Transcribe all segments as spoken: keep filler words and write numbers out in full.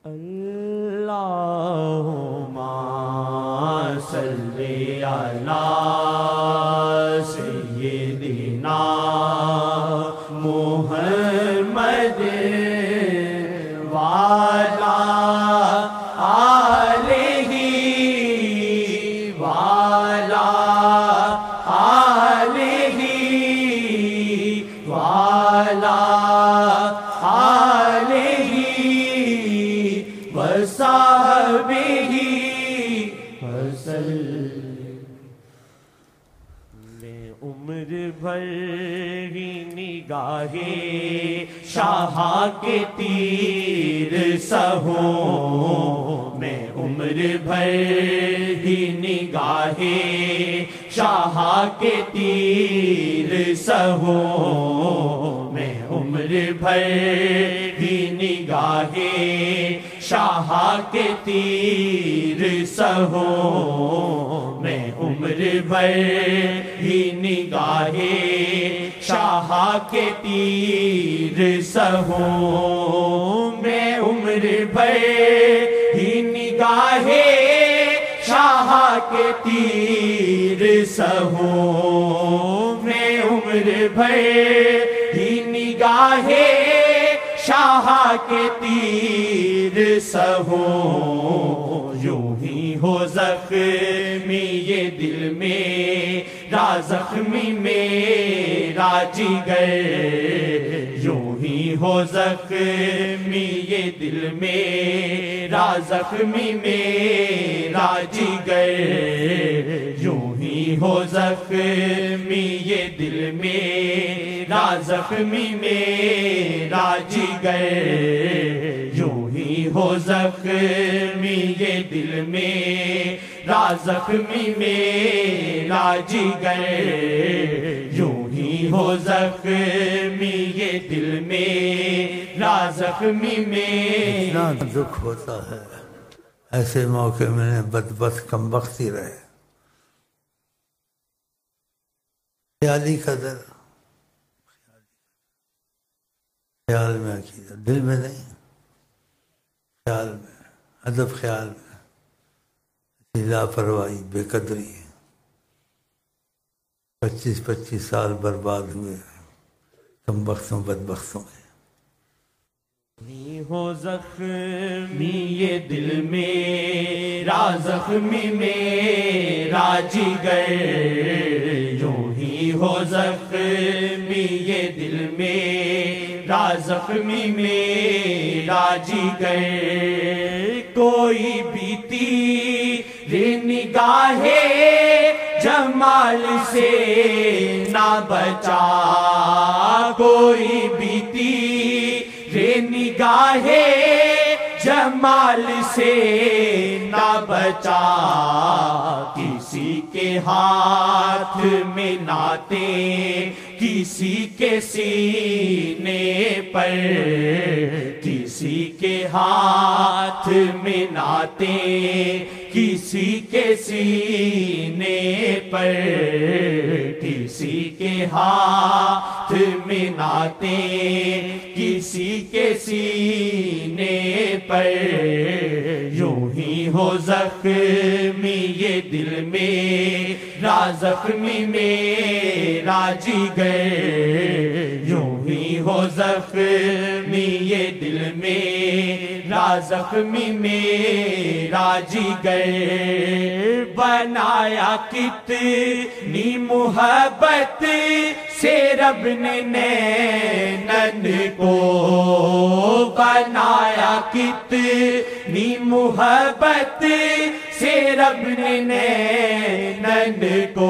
اللہم صلی علی سیدنا محمد وعلی آلہ وعلی آلہ وعلی آلہ وصحبہ وسلم۔ میں عمر بھر ہی نگاہ شاہ کے تیر سہوں، میں عمر بھر ہی نگاہ شاہ کے تیر سہوں، میں عمر بھر ہی نگاہ شاہ کے تیر سہوں، میں عمر بھر ہی نگاہ شاہ کے تیر سہوں، میں عمر بھر ہی نگاہ شاہ کے تیر سہوں، میں عمر بھر ہی نگاہ شاہ کے تیر سہوں، یوں ہی ہو زخمی یہ دل میرا زخمی میرا جگر، یوں ہی ہو زخمی یہ دل میرا زخمی میرا جگر، یوں ہی ہو زخمی یہ دل میرا زخمی میرا جگر، یوں ہی ہو زخمی یہ دل میرا زخمی میرا جگر، یوں ہی ہو زخمی یہ دل میرا زخمی میرا۔ اتنا دکھ ہوتا ہے ایسے موقع میں بدبخت کمبختی رہے، خیالی قدر، خیال میں عقیدہ، دل میں نہیں، خیال میں، ادب خیال میں لاپرواہی، بے قدری، پچیس پچیس سال برباد ہوئے کم بختوں بدبختوں میں۔ ہو زخمی یہ دل میرا زخمی میرا جگر، یوں ہی ہو زخمی یہ دل میرا زخمی میرا جگر، کوئی بھی تیر نگاہ جمال سے نہ بچا، کوئی بھی تیر نگاہ جمال سے نہ بچا، کسی کے ہاتھ میں ناطے کسی کے سینے پر، کسی کے ہاتھ میں ناطے کسی کے سینے پر، کسی کے ہاتھ میں ناطے کسی کے سینے پر، یوں ہی ہو زخمی یہ دل میرا زخمی میرا جگر، یوں ہی ہو زخمی یہ دل میرا زخمی میرا جگر، بنایا کتنی محبت سے رب نے نینن کو، بنایا کتنی محبت سے رب نے نینن کو،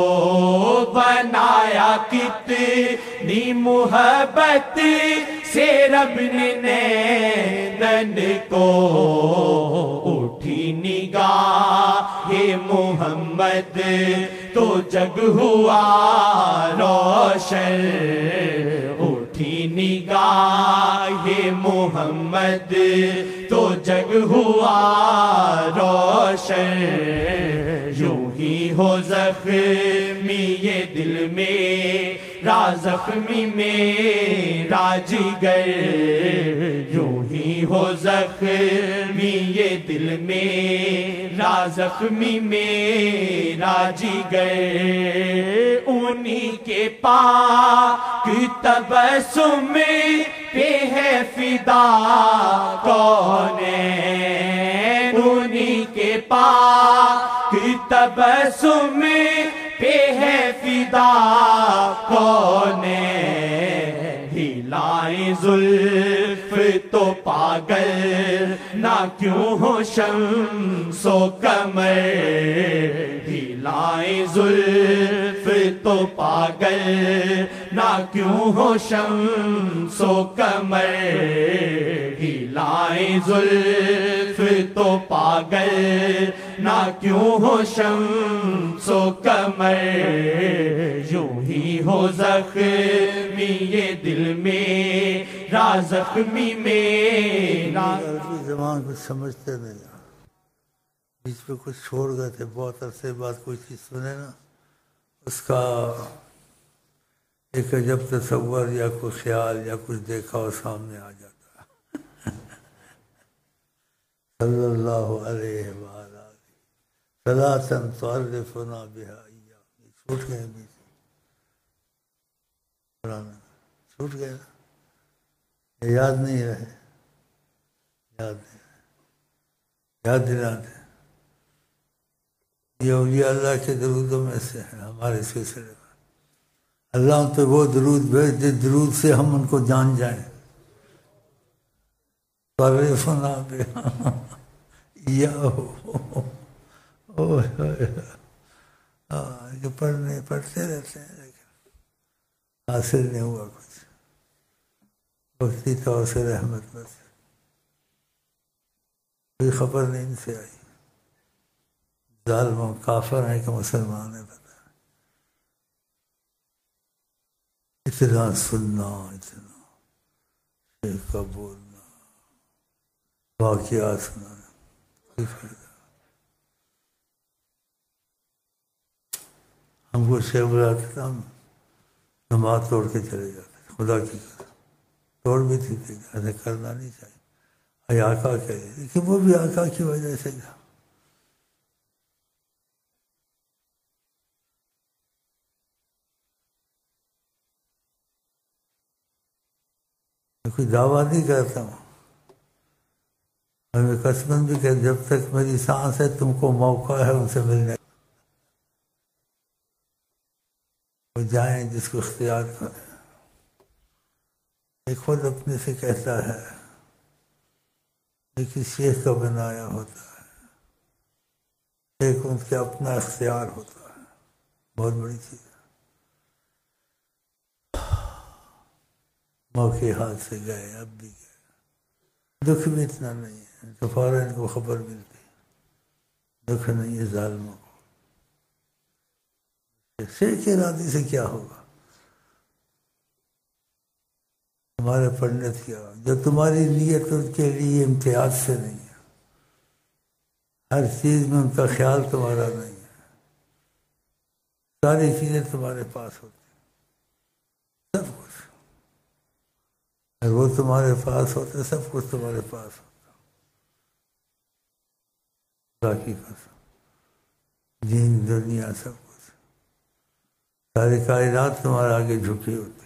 بنایا کتنی محبت سے رب نے نینن کو، اٹھی نگاہ محمد تو جگ ہوا روشن، اٹھی نگاہ محمد تو جگ ہوا روشن، یوں ہی ہو زخمی یہ دل میں زخمی میرا جگر یوں ہی ہو زخمی یہ دل میرا زخمی میرا جگر انہی کے پاک تبسم پہ ہے فدا کونین انہی کے پاک تبسم پہ ہے فدا کونین ہلائیں زلف تو پاگل نہ کیوں ہو شمس و قمر ہلائیں زلف تو پاگل نہ کیوں ہو شمس و قمر ہلائیں زلف تو پاگل نہ کیوں ہو شمس و قمر یوں ہی ہو زخمی یہ دل میرا زخمی میرا عربی زبان کچھ سمجھتے نہیں بیچ پہ کچھ چھوڑ گئے تھے بہت عرصے بعد کوئی چیز سنے نا اس کا ایک عجب تصور یا کوئی خیال یا کچھ دیکھا اور سامنے آ جاتا صلی اللہ علیہ وآلہ صلاةً تعرفنا بها ایاہ چھوٹ گئے بیچ پرانا چھوٹ گئے یاد نہیں رہے یاد نہیں رہے یاد دلاتے یہ اولیاء اللہ کے درودوں میں سے ہیں ہمارے سلسلے میں اللہ تو وہ درود بھیج دے درود سے ہم ان کو جان جائیں تعرفنا بها ایاہ جو پڑھنے پڑھتے رہتے ہیں لیکن حاصل نہیں ہوا کچھ وقتی طور سے رحمت بس کوئی خبر نہیں ان سے آئی ظالم کافر ہیں کہ مسلمان ہیں پتہ اتنا سننا اتنا شیخ کا بولنا واقعات سنانا کوئی فائدہ ہم کو شیخ بلاتے تھا ہم نماز توڑ کے چلے جاتے خدا کی قسم توڑ بھی تھی تھی ایسے کرنا نہیں چاہیے آئی آقا کے لیے لیکن وہ بھی آقا کی وجہ سے تھا میں کوئی دعویٰ نہیں کرتا ہوں اور میں قسماً بھی کہ جب تک میری سانس ہے تم کو موقع ہے ان سے ملنے وہ جائیں جس کو اختیار کریں ایک خود اپنے سے کہتا ہے لیکن شیخ کا بنایا ہوتا ہے ایک ان کے اپنا اختیار ہوتا ہے بہت بڑی چیز ہے موقع ہاتھ سے گئے اب بھی گئے دکھ بھی اتنا نہیں ہے تو فوراً ان کو خبر ملتی دکھ نہیں ہے ظالموں کو شیخ کے ارادے سے کیا ہوگا تمہارے پڑھنے کیا جو تمہاری نیت ان کے لیے امتیاز سے نہیں ہے ہر چیز میں ان کا خیال تمہارا نہیں ہے ساری چیزیں تمہارے پاس ہوتی سب کچھ اگر وہ تمہارے پاس ہوتے سب کچھ تمہارے پاس ہوتا باقی قسم دین دنیا سب کچھ ساری کائنات تمہارے آگے جھکی ہوتی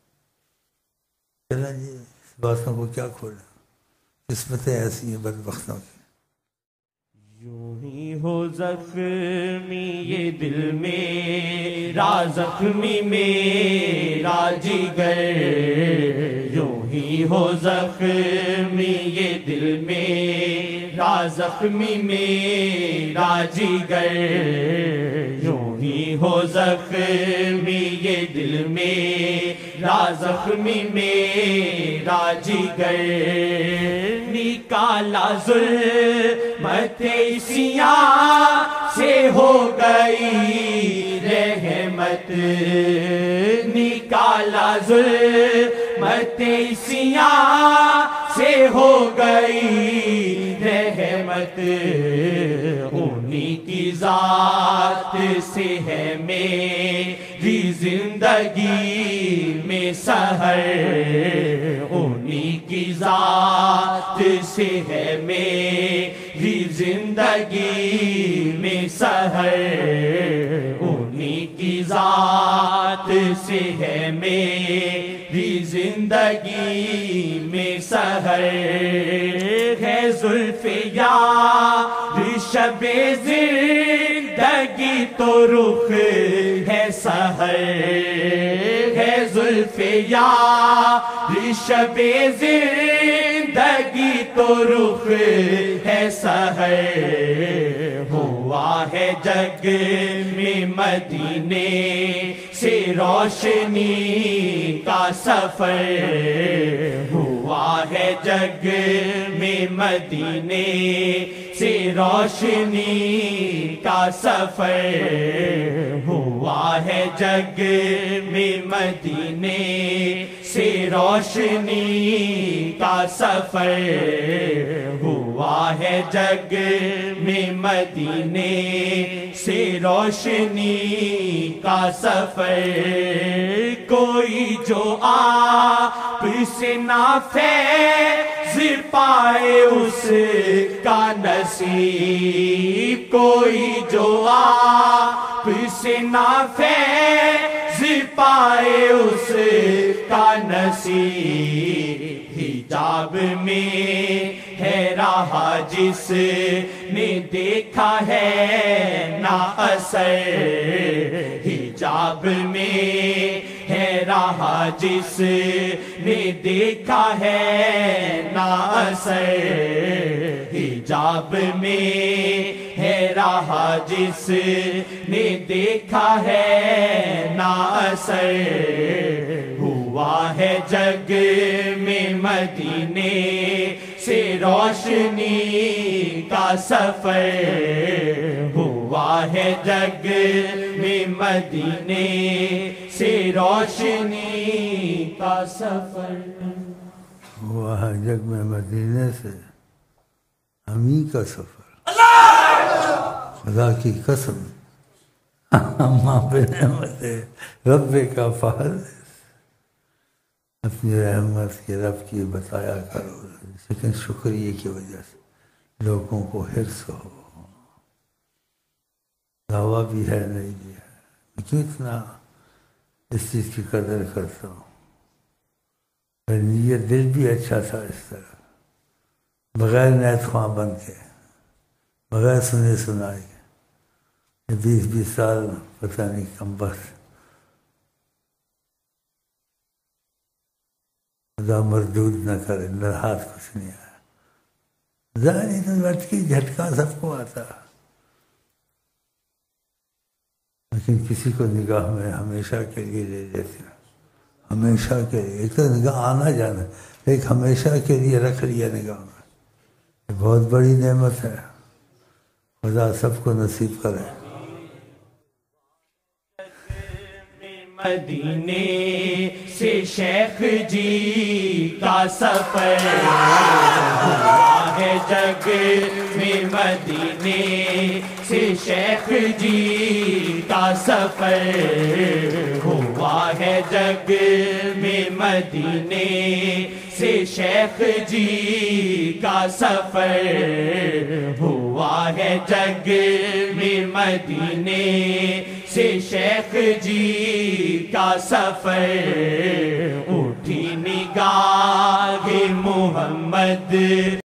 چلیں جی اس باتوں کو کیا کھولیں قسمتیں ایسی ہیں بدبختوں کی یوں ہی ہو زخمی یہ دل میرا زخمی میرا جگر یوں ہی ہو زخمی یہ دل میرا زخمی میرا جگر یوں ہی ہو زخمی یہ دل میرا زخمی میرا جگر نکالا ظلمت سیاہ سے ہو گئی رحمت نکالا ظلمت سیاہ سے ہو گئی رحمت، انہی کی ذات سے ہے میری زندگی میں سحر، انہی کی ذات سے ہے میری زندگی میں سحر، انہی کی ذات سے ہے میری زندگی میں سحر، ہے زلف یار شب زندگی تو رخ ہے سحر، ہے زلف یار شب زندگی تو رخ ہے سحر، ہوا ہے جگ میں مدینے سے روشنی کا سفر، ہوا ہے جگ میں مدینے سے روشنی کا سفر، ہوا ہے جگ میں مدینے سے روشنی کا سفر، ہوا ہے جگ میں مدینے سے روشنی کا سفر، کوئی جو آپ سے نہ فیض پائے اس کا نصیب، کوئی جو آپ سے نہ فیض پائے اس کا نصیب، حجاب میں ہے راہ جس نے دیکھا ہے نا اثر، حجاب میں ہے راہ جس نے دیکھا ہے نا اثر، حجاب میں ہے راہ جس نے دیکھا ہے نا اثر، ہوا ہے جگ میں مدینے سے روشنی کا سفر، ہوا ہے جگ میں مدینے سے روشنی کا سفر، ہوا ہے جگ میں مدینے سے ہمیں کا سفر، خدا کی قسم اماں پہ نعمت رب کا فضل، اپنی رحمت کے رب کی بتایا کرو، لیکن شکریہ کی وجہ سے لوگوں کو حرص ہو، دعویٰ بھی ہے نہیں بھی ہے، میں کیوں اتنا اس چیز کی قدر کرتا ہوں، نیت دل بھی اچھا تھا، اس طرح بغیر نیت خواہ بن کے، بغیر سنے سنائے کے بیس بیس سال پتہ نہیں کم وقت خدا مردود نہ کرے، ہاتھ کچھ نہیں آیا، ظاہری تو لٹکی جھٹکا سب کو آتا، لیکن کسی کو نگاہ میں ہمیشہ کے لیے لے لیتے ہیں، ہمیشہ کے لیے، ایک تو نگاہ آنا جانا، ایک ہمیشہ کے لیے رکھ لیا نگاہ میں، یہ بہت بڑی نعمت ہے، خدا سب کو نصیب کرے۔ مدینے سے شیخ جی کا سفر، ہوا ہے جگ میں مدینے سے شیخ جی کا سفر، ہوا ہے جگ میں مدینے سے شیخ جی کا سفر، ہوا ہے جگ میں مدینے سے شیخ جی کا سفر، اٹھی نگاہ محمد